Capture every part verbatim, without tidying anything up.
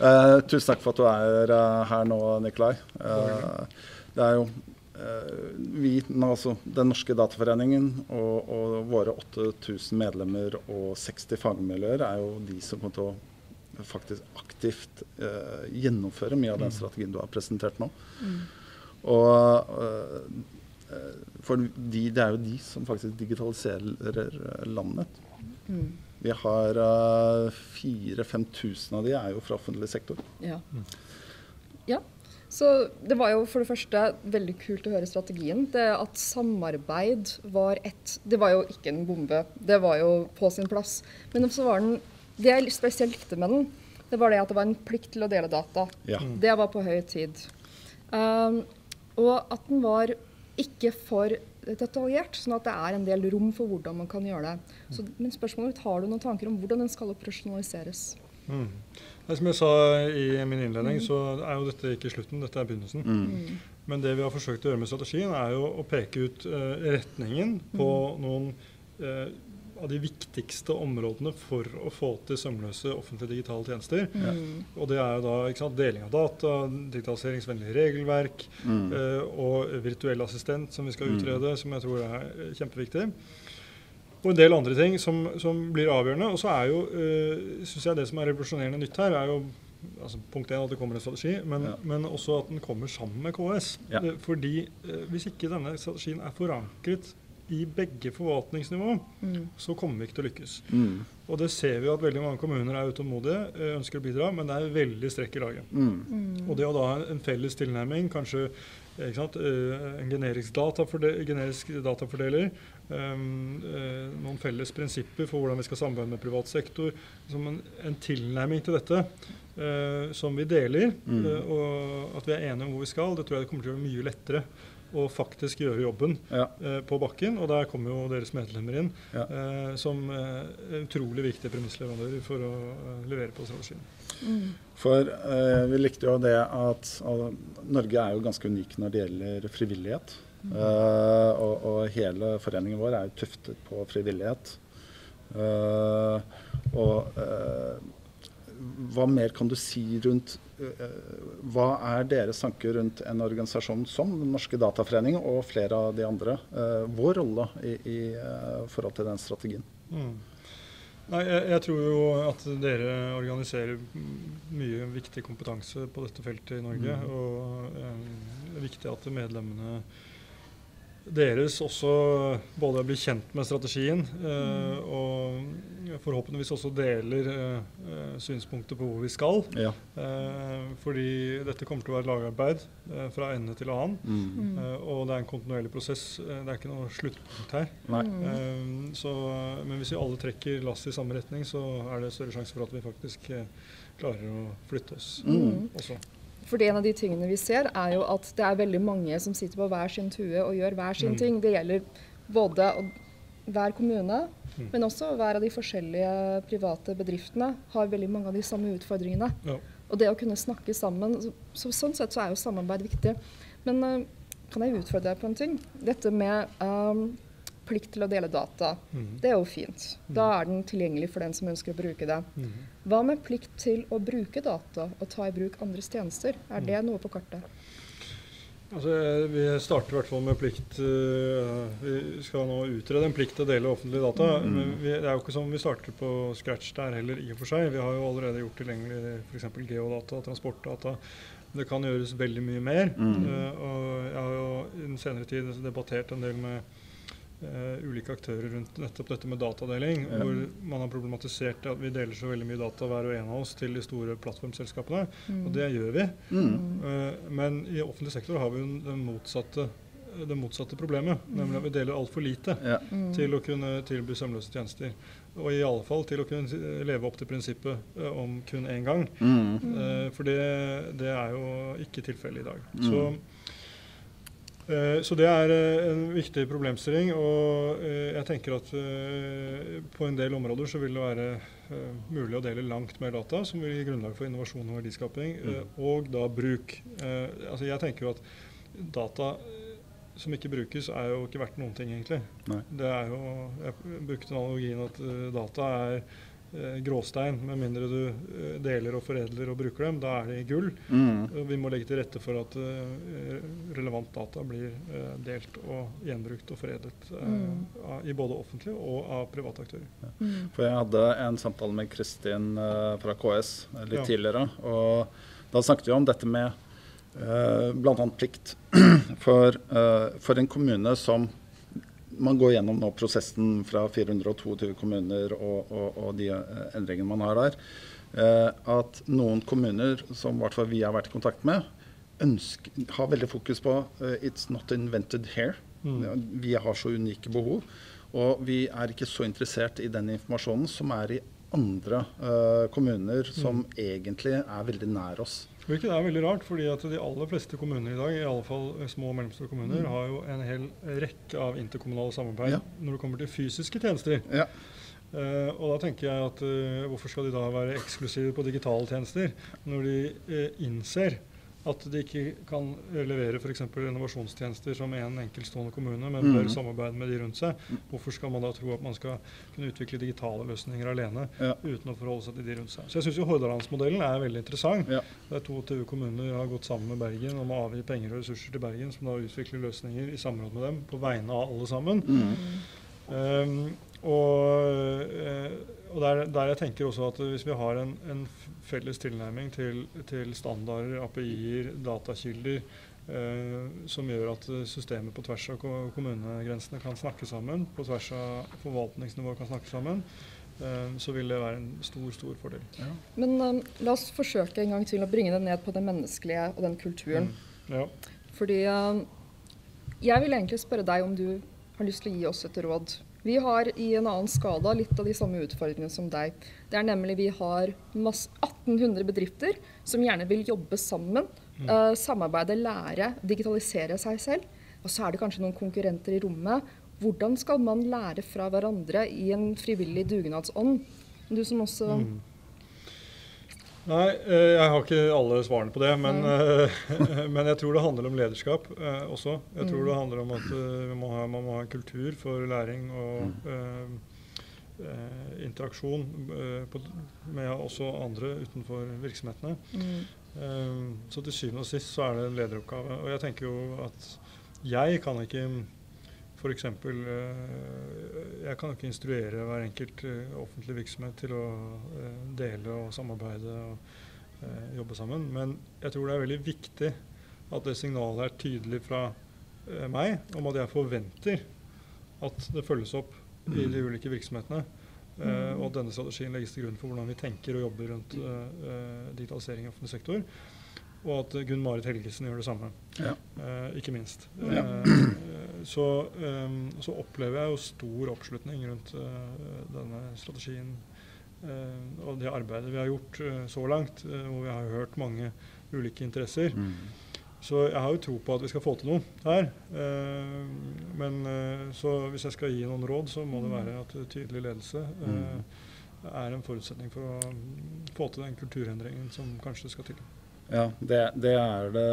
Uh, tusen takk for at du er uh, her nå, Nikolai. Uh, det er jo uh, vi, altså den norske dataforeningen og, og våre åtte tusen medlemmer og seksti fagmiljøer er jo de som kommer til å faktisk aktivt uh, gjennomføre mye av den strategien du har presentert nå. Mm. Og uh, for de, det er jo de som faktisk digitaliserer landet. Mm. Vi har uh, fire-fem tusen av de er jo fra offentlig sektor. Ja. Mm. Ja, så det var jo for det første veldig kult å høre strategien. Det at samarbeid var et, det var jo ikke en bombe, det var jo på sin plass. Men så var den, det jeg spesielt likte med den, det var det at det var en plikt til å dele data. Ja. Det var på høy tid. Um, og at den var ikke for detaljert, sånn at det er en del rom for hvordan man kan gjøre det. Så, men spørsmålet, har du noen tanker om hvordan den skal operasjonaliseres? Mm. Som jeg sa i min innledning, mm. så er jo dette ikke slutten, dette er begynnelsen. Mm. Men det vi har forsøkt å gjøre med strategien er jo å peke ut uh, retningen på mm. noen uh, av de viktigste områdene for å få til sømløse offentlige digitale tjenester. Mm. Og det er jo da ikke sant, deling av data, digitaliseringsvennlig regelverk mm. uh, og virtuell assistent som vi skal utrede, mm. som jeg tror er kjempeviktig. Og en del andre ting som, som blir avgjørende. Og så er jo, uh, synes jeg det som er revolusjonerende nytt her, er jo altså, punkt en at det kommer en strategi, men, ja. men også at den kommer sammen med K S. Ja. Uh, fordi uh, hvis ikke denne strategien er forankret i begge forvaltningsnivå, mm. så kommer vi ikke til å lykkes. Mm. Og det ser vi at veldig mange kommuner er utålmodige, ønsker å bidra, men det er veldig strekk i laget. Mm. Mm. Og det å da ha en felles tilnærming, kanskje ikke sant, en generisk, datafordel, generisk datafordeler, um, uh, noen felles prinsipper for hvordan vi skal samarbeide med privat sektor, som en, en tilnærming til dette uh, som vi deler, mm. uh, og at vi er enige om hvor vi skal, det tror jeg det kommer til å være mye lettere og faktisk gjøre jobben ja. eh, på bakken, og der kommer jo deres medlemmer inn ja. eh, som eh, utrolig viktige premissleverandører for å eh, levere på strategien. Mm. For eh, vi likte jo det at altså, Norge er jo ganske unik når det gjelder frivillighet, mm. eh, og, og hele foreningen vår er jo tuftet på frivillighet. Eh, og eh, hva mer kan du si rundt hva er deres tanker rundt en organisasjon som Den norske dataforening og flere av de andre, uh, vår rolle i, i uh, forhold til den strategien? Mm. Nei, jeg, jeg tror jo at dere organiserer mye viktig kompetanse på dette feltet i Norge, mm. og um, det er viktig at medlemmene deres også både blir kjent med strategien eh, og forhåpentligvis også deler eh, synspunkter på hvor vi skal. Ja. Eh, fordi dette kommer til å være lagarbeid eh, fra ende til annen. Mm. Eh, og det er en kontinuerlig prosess. Det er ikke noe sluttpunkt her. Eh, så, men hvis vi alle trekker lass i samme retning, så er det større sjanse for at vi faktisk eh, klarer å flytte oss mm. også. Fordi en av de tingene vi ser er jo at det er veldig mange som sitter på hver sin tue og gjør hver sin mm. ting. Det gjelder både hver kommune, mm. men også hver av de forskjellige private bedriftene har veldig mange av de samme utfordringene. Ja. Og det å kunne snakke sammen, så, så sånn sett så er jo samarbeid viktig. Men uh, kan jeg utfordre deg på en ting? Dette med um, plikt til å dele data, mm. det er jo fint. Da er den tilgjengelig for den som ønsker å bruke det. Mm. Hva med plikt til å bruke data og ta i bruk andres tjenester? Er det noe på kartet? Altså, vi starter i hvert fall med plikt. Uh, vi skal nå utrede en plikt til å dele offentlige data. Mm. Men vi, det er jo ikke som vi starter på scratch der heller i og for seg. Vi har jo allerede gjort tilgjengelig for eksempel geodata, transportdata. Det kan gjøres veldig mye mer. Mm. Uh, og jeg har jo i den senere tid debattert en del med Uh, ulike aktører rundt nettopp dette med datadeling, ja. hvor man har problematisert at vi deler så veldig mye data hver og en av oss til de store plattformselskapene, mm. og det gjør vi. Mm. Uh, men i offentlig sektor har vi jo den motsatte, det motsatte problemet, mm. nemlig at vi deler alt for lite ja. mm. til å kunne tilby sømløse tjenester. Og i alle fall til å kunne leve opp til prinsippet uh, om kun en gang. Mm. Uh, for det, det er jo ikke tilfellet i dag. Mm. Så Så det er en viktig problemstilling, og jeg tenker at på en del områder så vil det være mulig å dele langt mer data, som vil gi grunnlag for innovasjon og verdiskaping, og da bruk. Altså jeg tenker jo at data som ikke brukes er jo ikke verdt noen ting egentlig. Nei. Det er jo, jeg brukte analogien at data er eh, gråstein, med mindre du eh, deler og foredler og bruker dem, da er det gull. Mm. Og vi må legge til rette for at eh, relevant data blir eh, delt og gjenbrukt og foredlet eh, Mm. av, i både offentlige og av private aktører. Mm. For jeg hadde en samtale med Kristin uh, fra K S litt Ja. tidligere, og da snakket vi om dette med uh, blant annet plikt for, uh, for en kommune som man går gjennom nå prosessen fra fire hundre og tjueto kommuner og, og, og de uh, endringene man har der, uh, at noen kommuner som i hvert fall vi har vært i kontakt med, ønsker, har veldig fokus på uh, it's not invented here. Mm. Vi har så unike behov, og vi er ikke så interessert i den informasjonen som er i andre uh, kommuner som Mm. egentlig er veldig nær oss. Hvilket er veldig rart, fordi at de aller fleste kommuner i dag, i alle fall små og mellomstore kommuner, Mm. har jo en hel rekke av interkommunale samarbeid Ja. når det kommer til fysiske tjenester. Ja. Eh, og da tenker jeg at eh, hvorfor skal de da være eksklusive på digitale tjenester, når de eh, innser at de ikke kan eh, levere for eksempel innovasjonstjenester som en enkeltstående kommune, men Mm. bør samarbeide med de rundt seg. Hvorfor skal man da tro at man skal kunne utvikle digitale løsninger alene, Ja. uten å forholde seg til de rundt seg? Så jeg synes jo Hordalandsmodellen er veldig interessant. Ja. Der tjueto kommuner har gått sammen med Bergen om å avgi penger og ressurser til Bergen, som da utvikler løsninger i samråd med dem på vegne av alle sammen. Mm. Um, og eh, og der, der jeg tenker også at hvis vi har en, en felles tilnærming til, til standarder, A P I-er, datakilder, eh, som gjør at systemet på tvers av ko- kommunegrensene kan snakke sammen, på tvers av forvaltningsnivået kan snakke sammen, eh, så vil det være en stor, stor fordel. Ja. Men um, la oss forsøke en gang til å bringe det ned på det menneskelige og den kulturen. Mm. Ja. Fordi um, jeg vil egentlig spørre deg om du har lyst til å gi oss et råd. Vi har i en annen skala litt av de samme utfordringene som deg. Det er nemlig vi har masse atten hundre bedrifter som gjerne vil jobbe sammen, Mm. eh, samarbeide, lære, digitalisere seg selv. Og så er det kanskje noen konkurrenter i rommet. Hvordan skal man lære fra hverandre i en frivillig dugnadsånd? Du som også... Mm. Nei, eh, jeg har ikke alle svarene på det, men, eh, men jeg tror det handler om lederskap eh, også. Jeg tror Mm. det handler om at eh, vi må ha, man må ha en kultur for læring og eh, eh, interaksjon eh, på, med også andre utenfor virksomhetene. Mm. Eh, så til syvende og sist så er det en lederoppgave. Og jeg tenker jo at jeg kan ikke for eksempel, eh, jeg kan ikke instruere hver enkelt eh, offentlig virksomhet til å eh, dele og samarbeide og eh, jobbe sammen. Men jeg tror det er veldig viktig at det signalet er tydelig fra eh, meg om at jeg forventer at det følges opp i de ulike virksomhetene. Eh, og at denne strategien legges til grunn for hvordan vi tenker og jobber rundt eh, eh, digitalisering i offentlig sektor. Og at Gunn Marit Helgesen gjør det samme, Ja. eh, ikke minst. Ja. Eh, så, eh, så opplever jeg jo stor oppslutning rundt eh, denne strategien eh, og det arbeidet vi har gjort eh, så langt, eh, hvor vi har hørt mange ulike interesser. Mm. Så jeg har jo tro på at vi skal få til noe her. Eh, men eh, så hvis jeg skal gi noen råd, så må det være at tydelig ledelse eh, er en forutsetning for å mm, få til den kulturendringen som kanskje skal til. Ja, det, det er det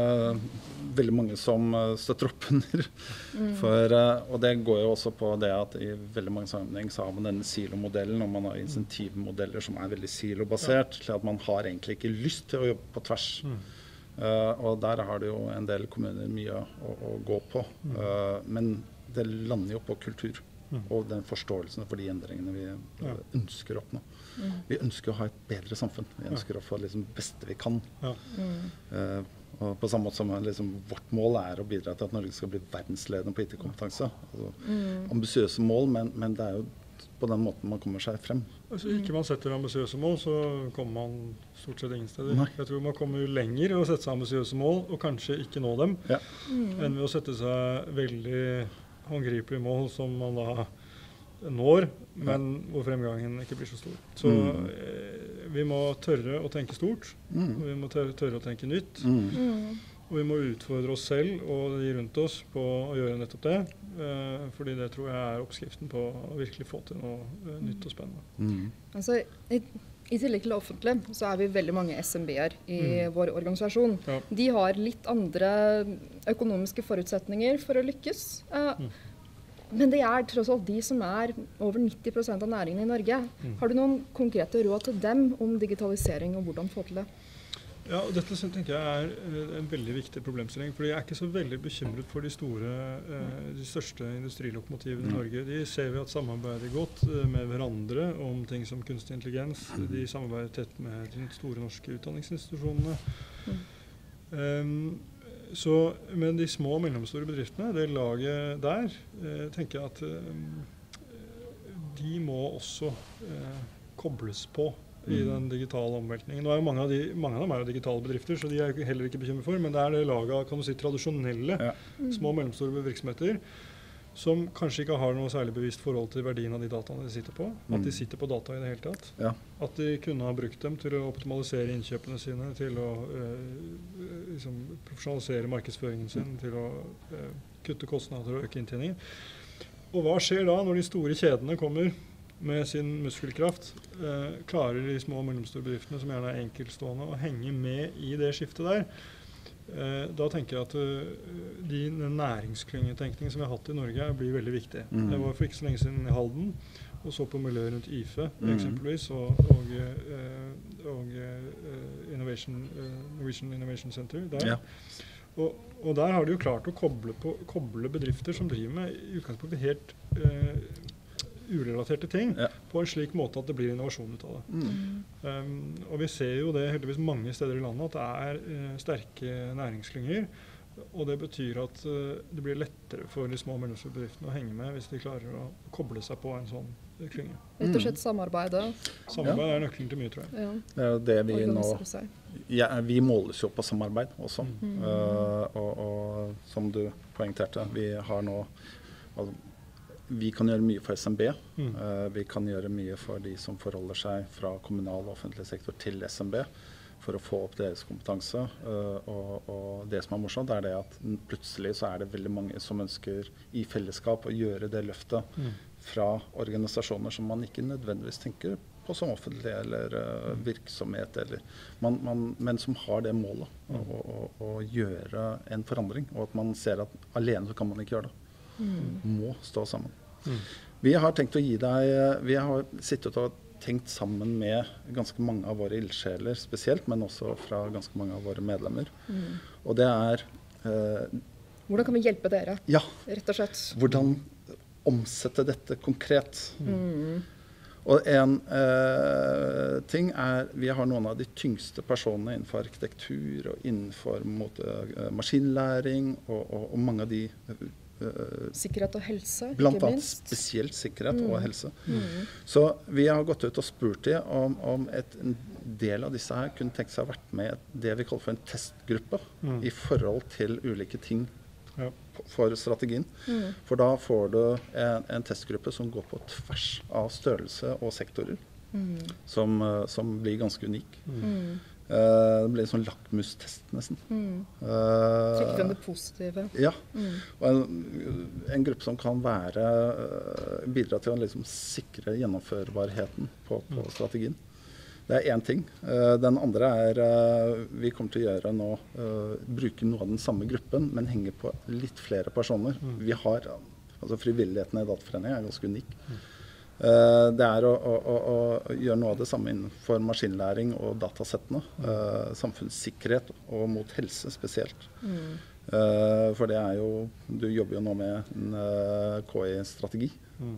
veldig mange som uh, støtter opp under. Mm. For, uh, og det går jo også på det at i veldig mange sammenheng så har man denne silomodellen, og man har insentivmodeller som er veldig silobasert, til at man har egentlig ikke lyst til å jobbe på tvers. Mm. Uh, og der har det jo en del kommuner mye å, å gå på. Uh, men det lander jo på kultur. Mm. Og den forståelsen for de endringene vi uh, Ja. ønsker å oppnå. Mm. Vi ønsker å ha et bedre samfunn. Vi ønsker å få liksom det beste vi kan. Ja. Mm. Uh, og på samme måte som liksom, vårt mål er å bidra til at Norge skal bli verdensledende på I T-kompetanse. Altså, Mm. ambisiøse mål, men, men det er jo på den måten man kommer seg frem. Hvis ikke man setter ambisiøse mål, så kommer man stort sett ingen steder. Nei. Jeg tror man kommer lenger ved å sette seg ambisiøse mål, og kanskje ikke nå dem, Ja. Mm. enn ved å sette seg veldig håndgripelige mål som man da når, men hvor fremgangen ikke blir så stor. Så Mm. eh, vi må tørre å tenke stort, og Mm. vi må tørre, tørre å tenke nytt, Mm. Mm. og vi må utfordre oss selv og de rundt oss på å gjøre nettopp det, eh, fordi det tror jeg er oppskriften på å virkelig få til noe eh, nytt og spennende. Mm. Altså, i, I tillegg til det offentlige, så er vi veldig mange S M B-er i Mm. vår organisasjon. Ja. De har litt andre økonomiske forutsetninger for å lykkes. Eh, Mm. Men det er tross alt de som er over nitti prosent av næringen i Norge. Mm. Har du noen konkrete råd til dem om digitalisering og hvordan få til det? Ja, og Dette tenker jeg er en veldig viktig problemstilling. Fordi jeg er ikke så veldig bekymret for de store, de største industrilokomotivene i Norge. De ser vi at samarbeider godt med hverandre om ting som kunstig intelligens. De samarbeider tett med de store norske utdanningsinstitusjonene. Mm. Um, så, men de små og mellomstore bedriftene, det laget der, eh, tenker jeg at eh, de må også eh, kobles på i den digitale omveltningen. Nå er jo mange, av de, mange av dem er jo digitale bedrifter, så de er jo heller ikke bekymret for, men det er det laget av, kan du si, tradisjonelle ja. små og mellomstore virksomheter som kanskje ikke har noe særlig bevisst forhold til verdien av de dataene de sitter på. Mm. At de sitter på data i det hele tatt. Ja. At de kunne ha brukt dem til å optimalisere innkjøpene sine, til å øh, liksom, profesjonalisere markedsføringen sin, til å øh, kutte kostnader og øke inntjeningen. Og hva skjer da når de store kjedene kommer med sin muskelkraft, eh, klarer de små og mellomstore bedriftene, som gjerne er enkeltstående, å henge med i det skiftet der? Eh, da tenker jeg at uh, de, den næringsklyngetenkningen som vi har hatt i Norge, blir veldig viktig. Mm. Jeg var for ikke så lenge siden i Halden, og så på miljøet rundt I F E, mm. eksempelvis, og, og, uh, og uh, Innovation, uh, Norwegian Innovation Center der. Ja. Og, og der har de jo klart å koble, på, koble bedrifter som driver med i utgangspunktet helt uh, urelaterte ting, ja. på en slik måte at det blir innovasjon ut av det. Mm. Um, og vi ser jo det heldigvis mange steder i landet, at det er uh, sterke næringsklynger, og det betyr at uh, det blir lettere for de små og mellomstore bedriftene å henge med hvis de klarer å koble seg på en sånn uh, klynge. Rett og slett samarbeide. Samarbeid ja. er nøkkelen til mye, tror jeg. Ja. Det er jo det vi nå... Ja, vi måles jo på samarbeid også. Mm. Uh, og, og som du poengterte, vi har nå... Altså, vi kan gjøre mye for S M B. Mm. Uh, vi kan gjøre mye for de som forholder seg fra kommunal og offentlig sektor til S M B, for å få opp deres kompetanse. Uh, og, og det som er morsomt, er det at plutselig så er det veldig mange som ønsker i fellesskap å gjøre det løftet mm. fra organisasjoner som man ikke nødvendigvis tenker på som offentlig eller uh, virksomhet, eller man, man, men som har det målet mm. å, å, å gjøre en forandring, og at man ser at alene så kan man ikke gjøre det. Mm. Må stå sammen. Mm. Vi har tenkt å gi deg, vi har sittet og tenkt sammen med ganske mange av våre ildsjeler spesielt, men også fra ganske mange av våre medlemmer. Mm. Og det er... Eh, hvordan kan vi hjelpe dere, ja, rett og slett? Hvordan omsette dette konkret. Mm. Og en eh, ting er, vi har noen av de tyngste personene innenfor arkitektur og innenfor måte, uh, maskinlæring og, og, og mange av de Uh, sikkerhet og helse, blant ikke annet minst. Spesielt sikkerhet mm. og helse. Mm. Så vi har gått ut og spurt dem om, om et, en del av disse her kunne tenkt seg å vært med i det vi kaller for en testgruppe mm. i forhold til ulike ting ja. for strategien. Mm. For da får du en, en testgruppe som går på tvers av størrelse og sektorer, mm. som, som blir ganske unik. Mm. Uh, det ble en sånn lakmustest nesten. Mm. Uh, Trekke frem det positive. Ja, mm. og en, en gruppe som kan være, uh, bidra til å liksom sikre gjennomførbarheten på, på mm. strategien. Det er én ting. Uh, den andre er, uh, vi kommer til å gjøre nå, uh, bruke noe av den samme gruppen, men henge på litt flere personer. Mm. Vi har, altså frivilligheten i Dataforeningen er ganske unik. Mm. Uh, det er å, å, å, å gjøre noe av det samme innenfor maskinlæring og datasettene. Uh, samfunnssikkerhet og mot helse spesielt. Mm. Uh, for det er jo, du jobber jo nå med en uh, K I-strategi. Mm.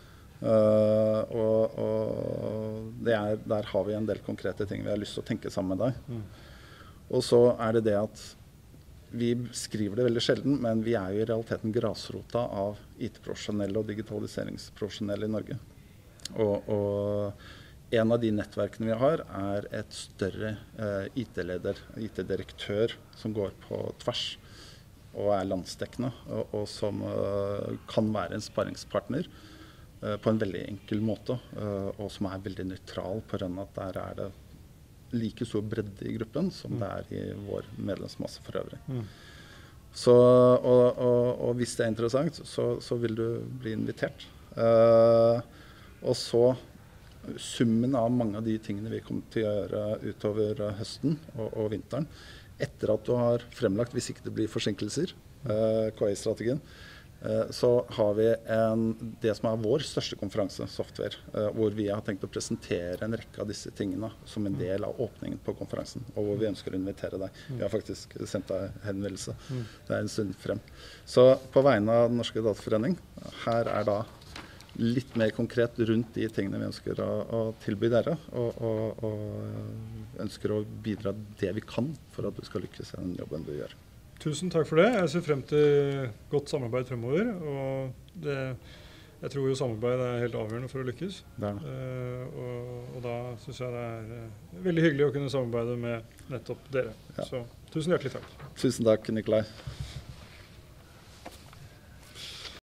Uh, og og det er, der har vi en del konkrete ting vi har lyst til å tenke sammen med deg. Mm. Og så er det det at vi skriver det veldig sjelden, men vi er jo i realiteten grasrota av I T-profesjonelle og digitaliseringsprofesjonelle i Norge. Og, og en av de nettverkene vi har er et større eh, I T-leder, I T-direktør som går på tvers og er landsdekkende, og, og som eh, kan være en sparringspartner eh, på en veldig enkel måte, eh, og som er veldig nøytral på grunn av at der er det like stor bredde i gruppen som mm. det er i vår medlemsmasse for øvrig. Mm. Så, og, og, og hvis det er interessant, så, så vil du bli invitert. Uh, og så summen av mange av de tingene vi kommer til å gjøre utover høsten og, og vinteren, etter at du har fremlagt, hvis ikke det blir forsinkelser, uh, K I-strategien, Eh, så har vi en, det som er vår største konferanse, Software, eh, hvor vi har tenkt å presentere en rekke av disse tingene som en del av åpningen på konferansen, og hvor vi ønsker å invitere deg. Vi har faktisk sendt deg henvendelse. Det er en stund frem. Så på vegne av Den norske dataforening, her er da litt mer konkret rundt de tingene vi ønsker å, å tilby dere, og, og, og ønsker å bidra det vi kan for at du skal lykkes i den jobben du gjør. Tusen takk for det. Jeg ser frem til godt samarbeid fremover, og det, jeg tror jo samarbeid er helt avgjørende for å lykkes. Det er det. Uh, og, og da synes jeg det er uh, veldig hyggelig å kunne samarbeide med nettopp dere. Ja. Så tusen hjertelig takk. Tusen takk, Nikolai.